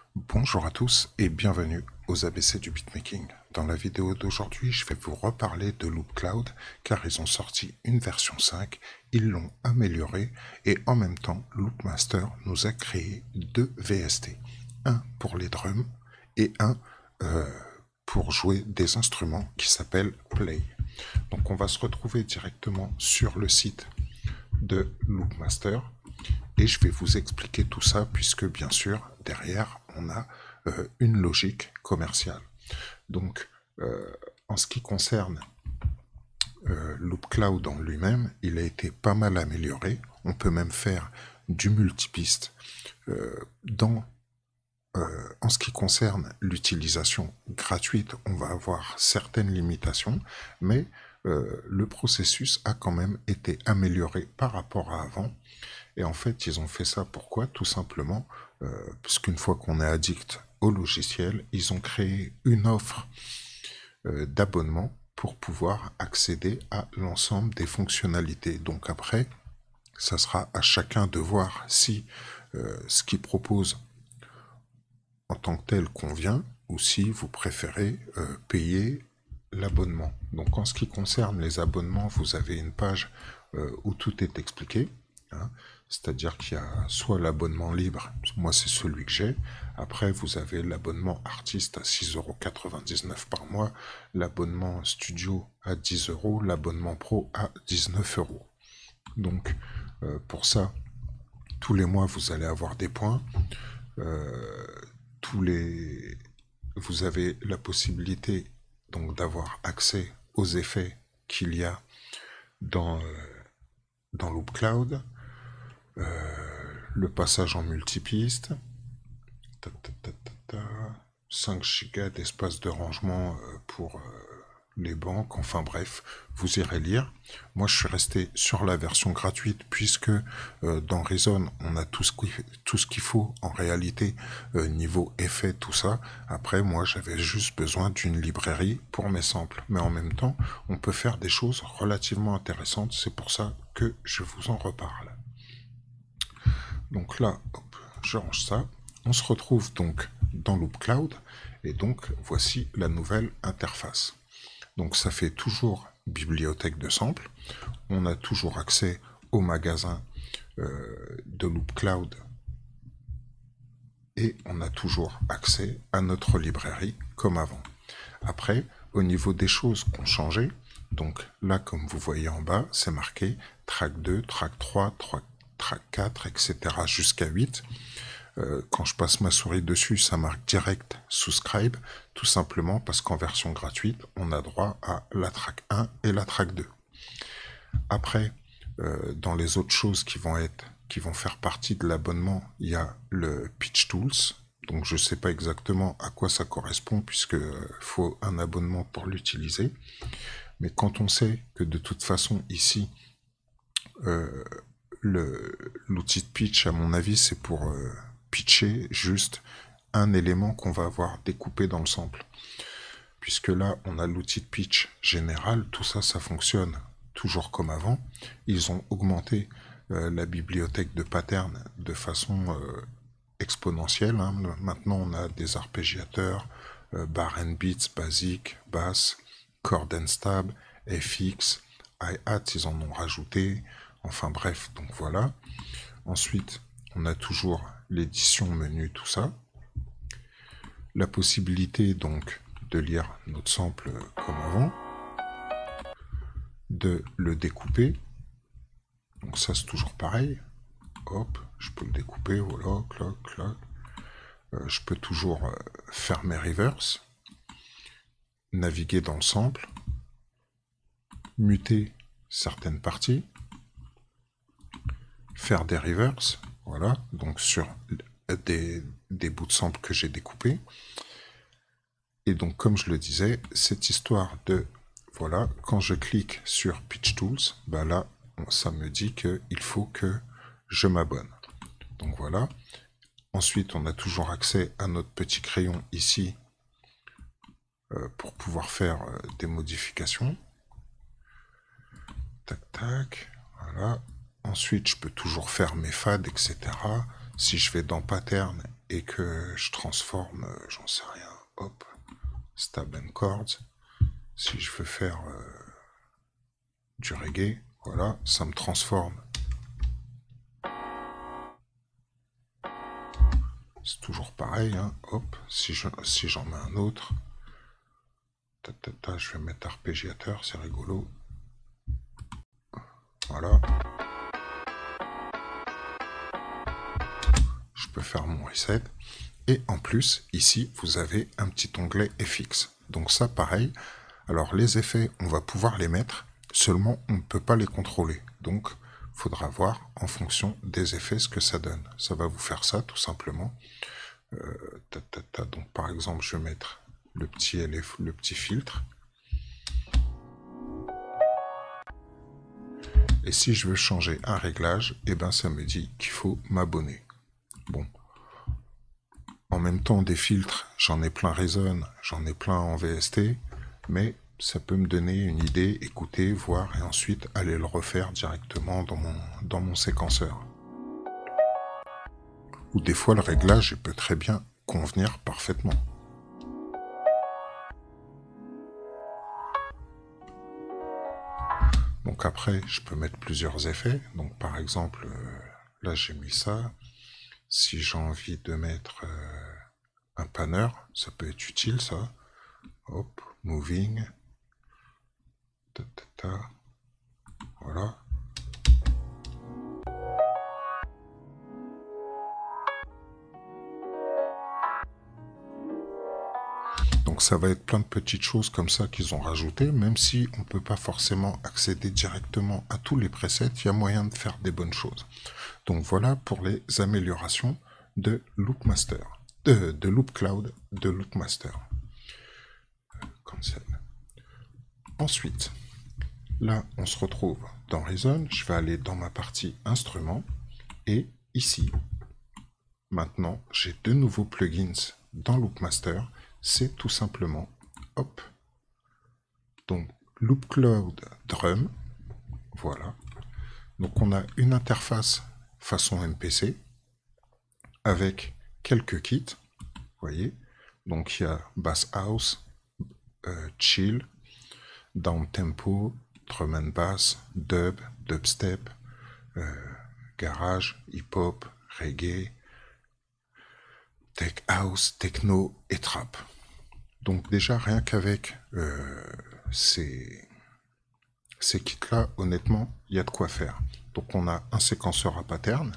Bonjour à tous et bienvenue aux ABC du beatmaking. Dans la vidéo d'aujourd'hui, je vais vous reparler de Loop Cloud car ils ont sorti une version 5, ils l'ont améliorée et en même temps, Loopmaster nous a créé deux VST. Un pour les drums et un pour jouer des instruments qui s'appellent Play. Donc on va se retrouver directement sur le site de Loopmaster et je vais vous expliquer tout ça puisque bien sûr derrière on a une logique commerciale. Donc en ce qui concerne Loop Cloud en lui-même, il a été pas mal amélioré. On peut même faire du multipiste. En ce qui concerne l'utilisation gratuite, on va avoir certaines limitations, mais le processus a quand même été amélioré par rapport à avant. Et en fait, ils ont fait ça pourquoi? Tout simplement, puisqu'une fois qu'on est addict au logiciel, ils ont créé une offre d'abonnement pour pouvoir accéder à l'ensemble des fonctionnalités. Donc après, ça sera à chacun de voir si ce qu'ils proposent en tant que tel convient ou si vous préférez payer l'abonnement. Donc en ce qui concerne les abonnements, vous avez une page où tout est expliqué. Hein. C'est-à-dire qu'il y a soit l'abonnement libre, moi c'est celui que j'ai, après vous avez l'abonnement artiste à 6,99 € par mois, l'abonnement studio à 10 €, l'abonnement pro à 19 €. Donc pour ça, tous les mois vous allez avoir des points, vous avez la possibilité donc d'avoir accès aux effets qu'il y a dans Loop Cloud, le passage en multipiste, 5 Go d'espace de rangement pour les banques, enfin bref, vous irez lire. Moi je suis resté sur la version gratuite puisque dans Reason on a tout ce qu'il faut en réalité niveau effet, tout ça. Après moi j'avais juste besoin d'une librairie pour mes samples, mais en même temps on peut faire des choses relativement intéressantes, c'est pour ça que je vous en reparle. Donc là, hop, je range ça. On se retrouve donc dans Loop Cloud et donc voici la nouvelle interface. Donc ça fait toujours bibliothèque de samples. On a toujours accès au magasin de Loop Cloud et on a toujours accès à notre librairie comme avant. Après, au niveau des choses qui ont changé, donc là comme vous voyez en bas, c'est marqué track 2, track 3, track 4, etc. jusqu'à 8. Quand je passe ma souris dessus, ça marque direct subscribe, tout simplement parce qu'en version gratuite, on a droit à la track 1 et la track 2. Après, dans les autres choses qui vont faire partie de l'abonnement, il y a le Pitch Tools. Donc je ne sais pas exactement à quoi ça correspond puisque faut un abonnement pour l'utiliser. Mais quand on sait que de toute façon ici, l'outil de pitch, à mon avis, c'est pour pitcher juste un élément qu'on va avoir découpé dans le sample. Puisque là, on a l'outil de pitch général, tout ça, ça fonctionne toujours comme avant. Ils ont augmenté la bibliothèque de patterns de façon exponentielle. Hein. Maintenant, on a des arpégiateurs, bar and beats, basique, basse, chord and stab, FX, hi-hat, ils en ont rajouté. Enfin bref, donc voilà. Ensuite, on a toujours l'édition menu, tout ça. La possibilité donc de lire notre sample comme avant, de le découper. Donc ça c'est toujours pareil. Hop, je peux le découper, voilà, clac, clac. Je peux toujours faire mes reverse, naviguer dans le sample, muter certaines parties, faire des reverse, voilà, donc sur des bouts de sample que j'ai découpés. Et donc, comme je le disais, cette histoire de, voilà, quand je clique sur Pitch Tools, bah là, ça me dit qu'il faut que je m'abonne. Donc voilà. Ensuite, on a toujours accès à notre petit crayon ici pour pouvoir faire des modifications. Tac, tac, voilà. Ensuite, je peux toujours faire mes fades, etc. Si je vais dans Pattern et que je transforme, j'en sais rien, hop, Stab and Chords, si je veux faire du reggae, voilà, ça me transforme. C'est toujours pareil, hein, hop, si j'en mets un autre, je vais mettre arpégiateur, c'est rigolo. Voilà. Je peux faire mon reset. Et en plus, ici, vous avez un petit onglet FX. Donc ça, pareil. Alors, les effets, on va pouvoir les mettre, seulement on ne peut pas les contrôler. Donc, il faudra voir en fonction des effets ce que ça donne. Ça va vous faire ça, tout simplement. Donc, par exemple, je vais mettre le petit filtre. Et si je veux changer un réglage, eh ben, ça me dit qu'il faut m'abonner. Bon. En même temps, des filtres, j'en ai plein Reason, j'en ai plein en VST, mais ça peut me donner une idée, écouter, voir, et ensuite aller le refaire directement dans mon séquenceur. Ou des fois, le réglage peut très bien convenir parfaitement. Donc après, je peux mettre plusieurs effets. Donc par exemple, là j'ai mis ça. Si j'ai envie de mettre un panner, ça peut être utile ça. Hop, moving. Voilà. Donc ça va être plein de petites choses comme ça qu'ils ont rajoutées, même si on ne peut pas forcément accéder directement à tous les presets, il y a moyen de faire des bonnes choses. Donc voilà pour les améliorations de Loopmaster, de Loopcloud, de Loopmaster. Cancel. Ensuite, là on se retrouve dans Reason, je vais aller dans ma partie instruments, et ici, maintenant j'ai deux nouveaux plugins dans Loopmaster. C'est tout simplement, hop, donc Loopcloud Drum, voilà. Donc on a une interface façon MPC avec quelques kits, vous voyez. Donc il y a Bass House, Chill, Down Tempo, Drum and Bass, Dub, Dubstep, Garage, Hip Hop, Reggae, Tech House, Techno et Trap. Donc déjà, rien qu'avec ces kits-là, honnêtement, il y a de quoi faire. Donc on a un séquenceur à pattern.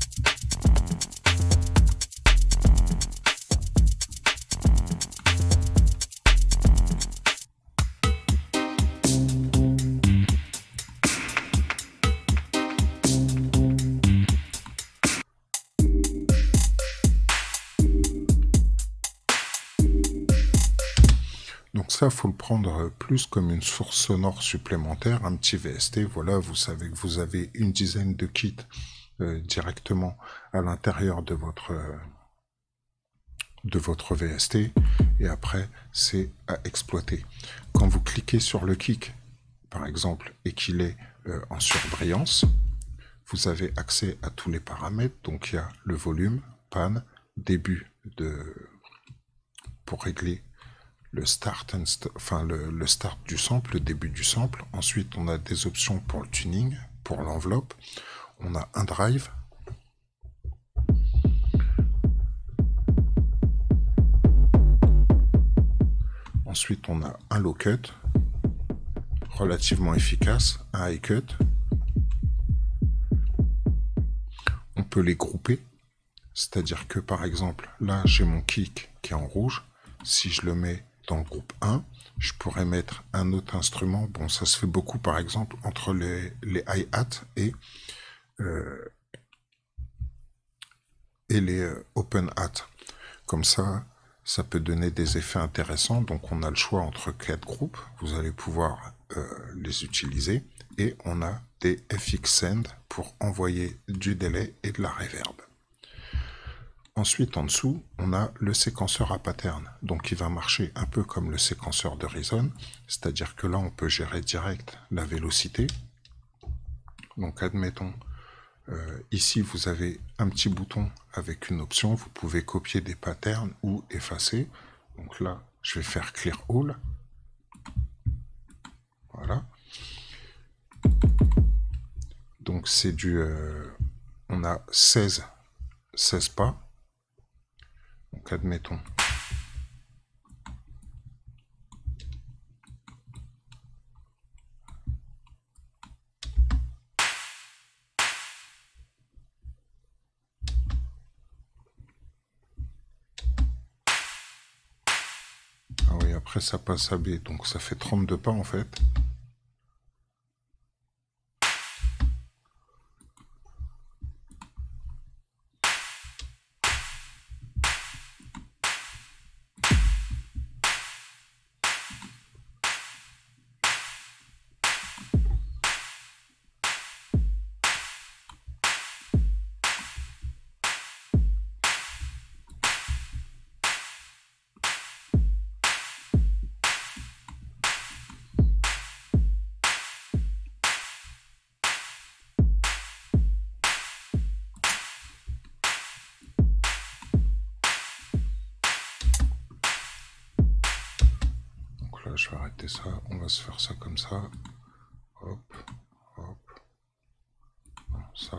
Donc ça, faut le prendre plus comme une source sonore supplémentaire, un petit VST. Voilà, vous savez que vous avez une dizaine de kits directement à l'intérieur de votre VST. Et après, c'est à exploiter. Quand vous cliquez sur le kick, par exemple, et qu'il est en surbrillance, vous avez accès à tous les paramètres. Donc il y a le volume, pan, début pour régler le start du sample, le début du sample. Ensuite, on a des options pour le tuning, pour l'enveloppe. On a un drive. Ensuite, on a un low cut, relativement efficace, un high cut. On peut les grouper, c'est-à-dire que par exemple, là, j'ai mon kick qui est en rouge. Si je le mets dans le groupe 1, je pourrais mettre un autre instrument. Bon, ça se fait beaucoup, par exemple, entre les hi-hats et les open hats. Comme ça, ça peut donner des effets intéressants. Donc, on a le choix entre 4 groupes. Vous allez pouvoir les utiliser. Et on a des FX Send pour envoyer du délai et de la reverb. Ensuite, en dessous, on a le séquenceur à pattern. Donc, il va marcher un peu comme le séquenceur de Reason. C'est-à-dire que là, on peut gérer direct la vélocité. Donc, admettons, Ici, vous avez un petit bouton avec une option. Vous pouvez copier des patterns ou effacer. Donc là, je vais faire Clear All. Voilà. Donc c'est du... on a 16 pas. Donc admettons. Ah oui, après ça passe à B, donc ça fait 32 pas en fait. Je vais arrêter ça, on va se faire ça comme ça. Hop, hop. Non, ça.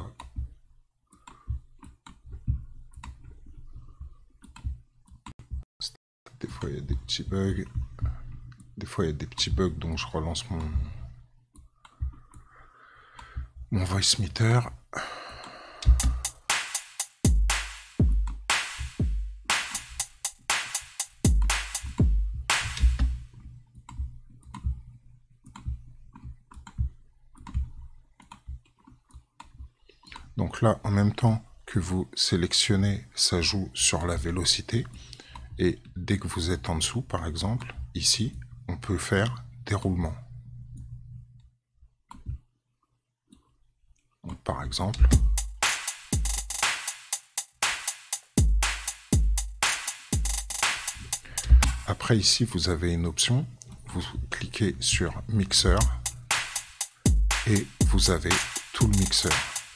Des fois il y a des petits bugs. Des fois il y a des petits bugs, donc je relance mon voice meter. Donc là, en même temps que vous sélectionnez, ça joue sur la vélocité. Et dès que vous êtes en dessous, par exemple, ici, on peut faire déroulement. Donc, par exemple, après ici, vous avez une option. Vous cliquez sur mixeur et vous avez tout le mixeur.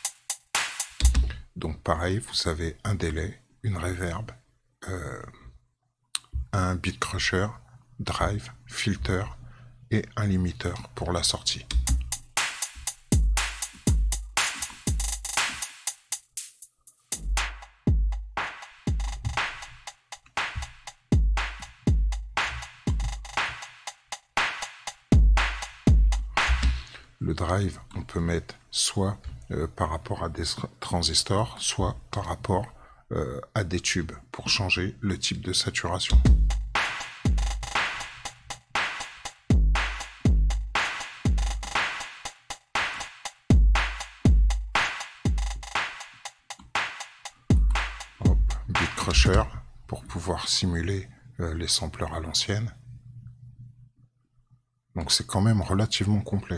Donc pareil, vous avez un délai, une reverb, un beat crusher, drive, filter et un limiteur pour la sortie. Le drive, on peut mettre soit par rapport à des transistors, soit par rapport à des tubes pour changer le type de saturation. Hop, beat crusher pour pouvoir simuler les sampleurs à l'ancienne. Donc c'est quand même relativement complet.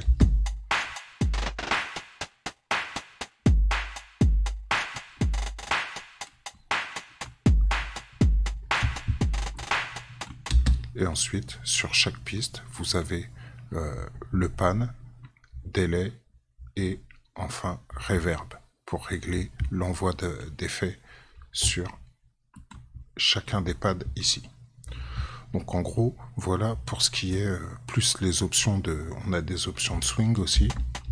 Et ensuite, sur chaque piste, vous avez le pan, délai et enfin reverb pour régler l'envoi d'effets sur chacun des pads ici. Donc en gros, voilà pour ce qui est plus les options de... On a des options de swing aussi.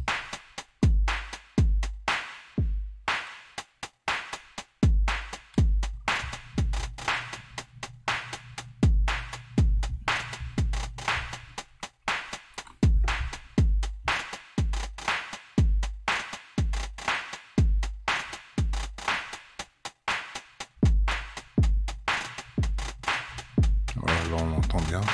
Voilà, là on entend bien.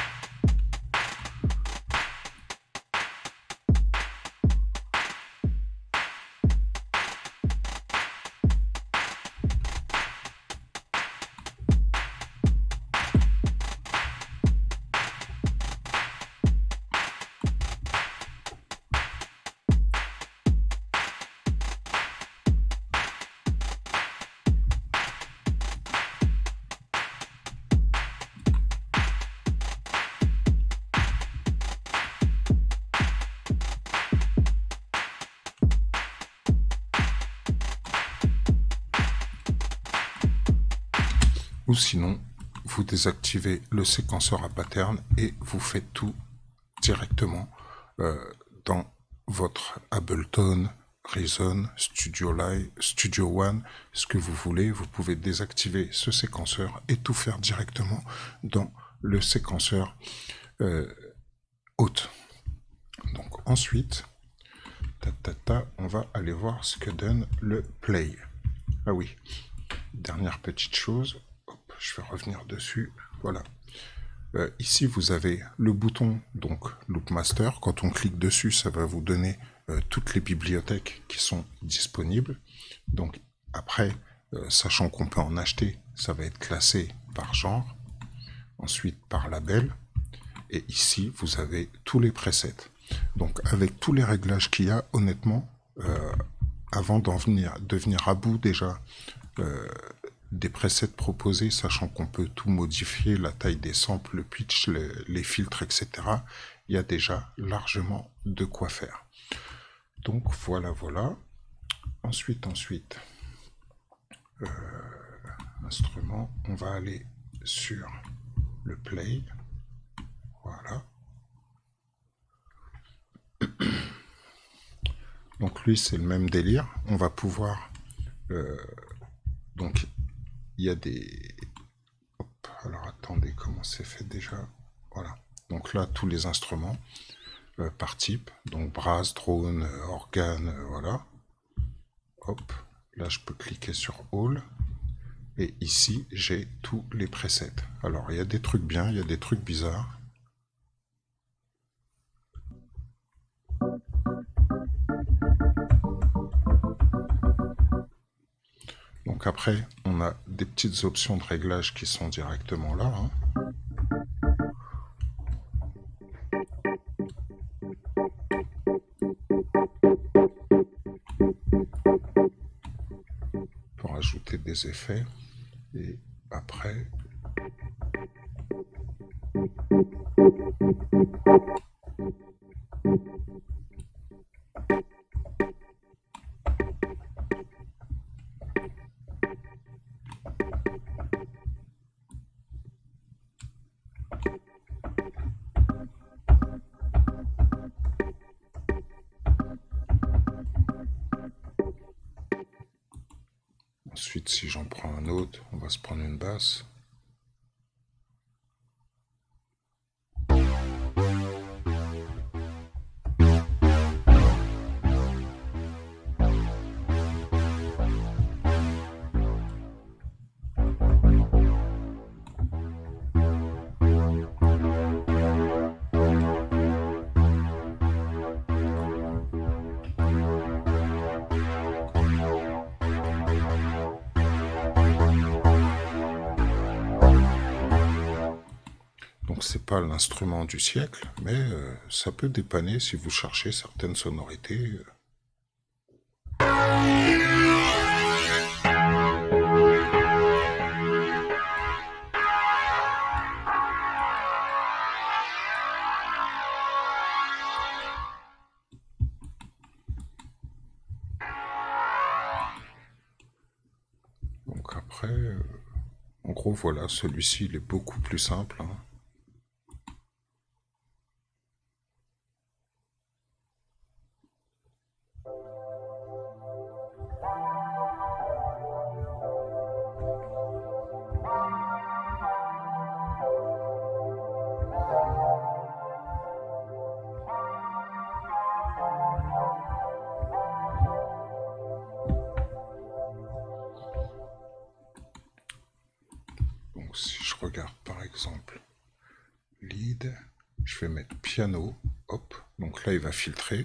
Ou sinon, vous désactivez le séquenceur à pattern et vous faites tout directement dans votre Ableton, Reason, Studio Live, Studio One, ce que vous voulez. Vous pouvez désactiver ce séquenceur et tout faire directement dans le séquenceur haute. Donc ensuite, on va aller voir ce que donne le play. Ah oui, dernière petite chose, hop, je vais revenir dessus, voilà. Ici, vous avez le bouton, donc Loop Master. Quand on clique dessus, ça va vous donner toutes les bibliothèques qui sont disponibles. Donc après, sachant qu'on peut en acheter, ça va être classé par genre, ensuite par label. Et ici, vous avez tous les presets. Donc avec tous les réglages qu'il y a, honnêtement, avant de venir à bout déjà des presets proposés, sachant qu'on peut tout modifier, la taille des samples, le pitch, les filtres, etc. Il y a déjà largement de quoi faire. Donc voilà. Ensuite, instrument, on va aller sur le play. Voilà. Donc lui, c'est le même délire. On va pouvoir... donc, il y a des... Hop, alors attendez, comment c'est fait déjà? Voilà. Donc là, tous les instruments par type. Donc brass, drone, organe, voilà. Hop, là, je peux cliquer sur All. Et ici, j'ai tous les presets. Alors, il y a des trucs bien, il y a des trucs bizarres. Donc après, on a des petites options de réglage qui sont directement là. Pour ajouter des effets. Et après... Ensuite, si j'en prends un autre, on va se prendre une basse. C'est pas l'instrument du siècle, mais ça peut dépanner si vous cherchez certaines sonorités. Donc après, en gros voilà, celui-ci il est beaucoup plus simple. Donc si je regarde par exemple lead, je vais mettre piano, hop, donc là il va filtrer.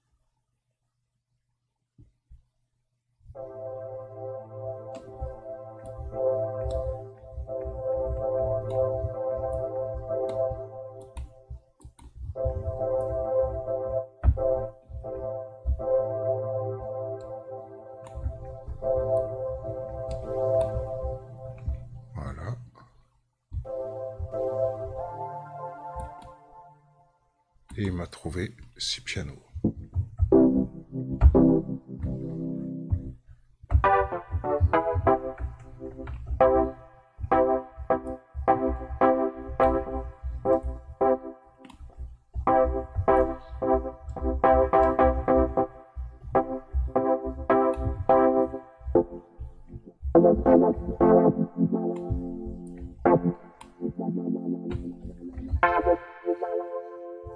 Et il m'a trouvé 6 pianos.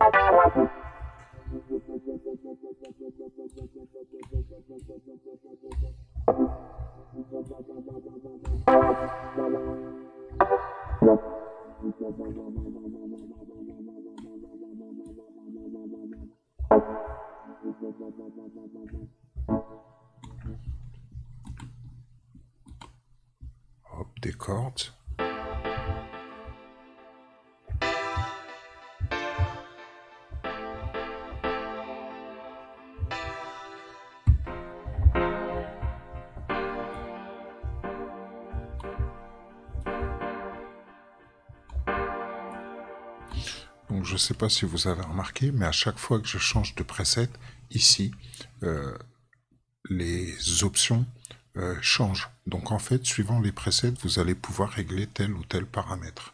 Hop, des cordes. Donc je ne sais pas si vous avez remarqué, mais à chaque fois que je change de preset, ici, les options changent. Donc en fait, suivant les presets, vous allez pouvoir régler tel ou tel paramètre.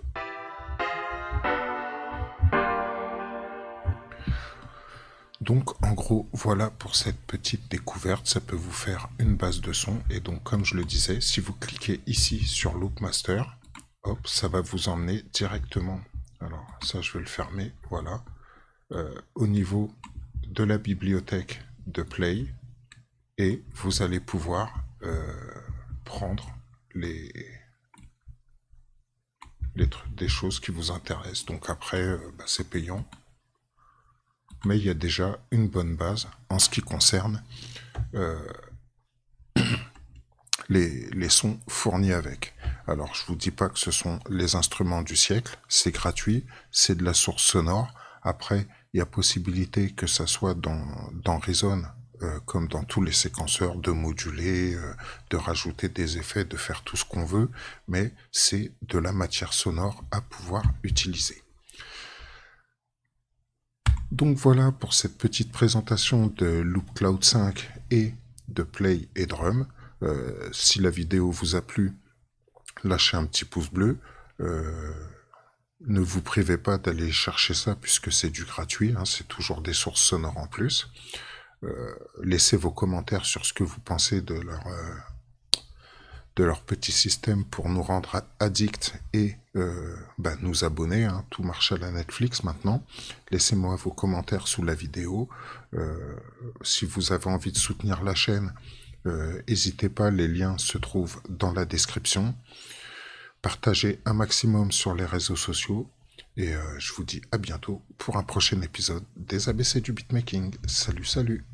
Donc en gros, voilà pour cette petite découverte, ça peut vous faire une base de son. Et donc comme je le disais, si vous cliquez ici sur Loop Master, hop, ça va vous emmener directement. Alors ça je vais le fermer, voilà. Au niveau de la bibliothèque de Play, et vous allez pouvoir prendre des choses qui vous intéressent. Donc après, c'est payant. Mais il y a déjà une bonne base en ce qui concerne les sons fournis avec. Alors, je vous dis pas que ce sont les instruments du siècle, c'est gratuit, c'est de la source sonore. Après, il y a possibilité que ça soit dans Reason, comme dans tous les séquenceurs, de moduler, de rajouter des effets, de faire tout ce qu'on veut, mais c'est de la matière sonore à pouvoir utiliser. Donc voilà pour cette petite présentation de Loop Cloud 5 et de Play et Drum. Si la vidéo vous a plu, lâchez un petit pouce bleu. Ne vous privez pas d'aller chercher ça puisque c'est du gratuit, hein, c'est toujours des sources sonores en plus. Laissez vos commentaires sur ce que vous pensez de leur petit système pour nous rendre addicts et nous abonner, hein. Tout marche à la Netflix maintenant. Laissez-moi vos commentaires sous la vidéo. Si vous avez envie de soutenir la chaîne, n'hésitez pas, les liens se trouvent dans la description. Partagez un maximum sur les réseaux sociaux et je vous dis à bientôt pour un prochain épisode des ABC du beatmaking. Salut, salut!